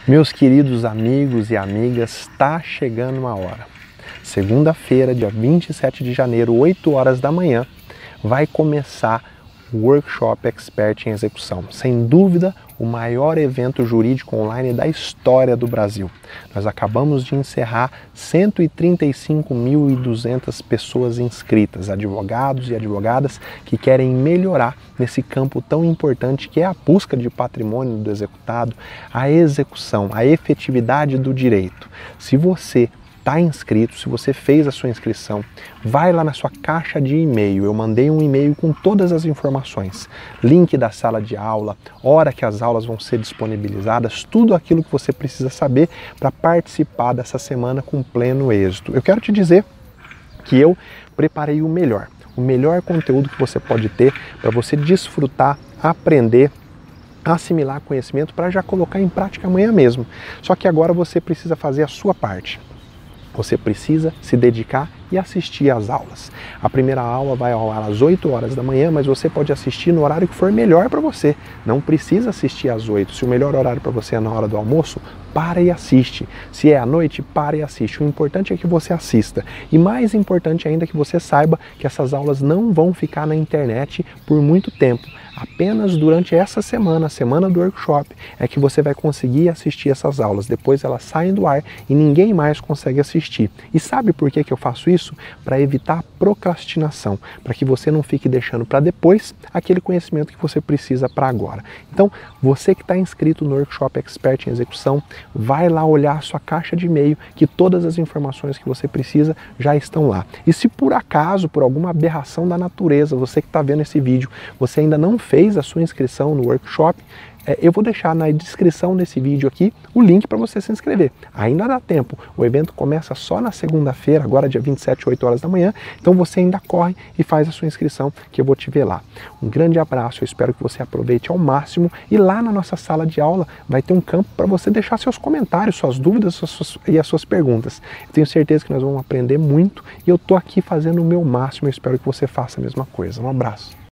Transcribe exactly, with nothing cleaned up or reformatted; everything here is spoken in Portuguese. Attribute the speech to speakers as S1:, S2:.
S1: Meus queridos amigos e amigas, está chegando uma hora. Segunda-feira, dia vinte e sete de janeiro, oito horas da manhã, vai começar o Workshop Expert em Execução. Sem dúvida, o maior evento jurídico online da história do Brasil. Nós acabamos de encerrar cento e trinta e cinco mil e duzentas pessoas inscritas, advogados e advogadas que querem melhorar nesse campo tão importante que é a busca de patrimônio do executado, a execução, a efetividade do direito. Se você está inscrito, se você fez a sua inscrição, vai lá na sua caixa de e-mail. Eu mandei um e-mail com todas as informações, link da sala de aula, hora que as aulas vão ser disponibilizadas, tudo aquilo que você precisa saber para participar dessa semana com pleno êxito. Eu quero te dizer que eu preparei o melhor, o melhor conteúdo que você pode ter para você desfrutar, aprender, assimilar conhecimento para já colocar em prática amanhã mesmo. Só que agora você precisa fazer a sua parte. Você precisa se dedicar e assistir às aulas. A primeira aula vai ao ar às oito horas da manhã, mas você pode assistir no horário que for melhor para você. Não precisa assistir às oito. Se o melhor horário para você é na hora do almoço, para e assiste. Se é à noite, para e assiste. O importante é que você assista. E mais importante ainda é que você saiba que essas aulas não vão ficar na internet por muito tempo. Apenas durante essa semana, a semana do workshop, é que você vai conseguir assistir essas aulas. Depois elas saem do ar e ninguém mais consegue assistir. E sabe por que que eu faço isso? Para evitar a procrastinação, para que você não fique deixando para depois aquele conhecimento que você precisa para agora. Então, você que está inscrito no Workshop Expert em Execução, vai lá olhar a sua caixa de e-mail, que todas as informações que você precisa já estão lá. E se por acaso, por alguma aberração da natureza, você que está vendo esse vídeo, você ainda não fez a sua inscrição no workshop, é, eu vou deixar na descrição desse vídeo aqui o link para você se inscrever. Ainda dá tempo, o evento começa só na segunda-feira, agora dia vinte e sete, oito horas da manhã, então você ainda corre e faz a sua inscrição que eu vou te ver lá. Um grande abraço, eu espero que você aproveite ao máximo e lá na nossa sala de aula vai ter um campo para você deixar seus comentários, suas dúvidas suas, e as suas perguntas. Eu tenho certeza que nós vamos aprender muito e eu estou aqui fazendo o meu máximo, eu espero que você faça a mesma coisa. Um abraço.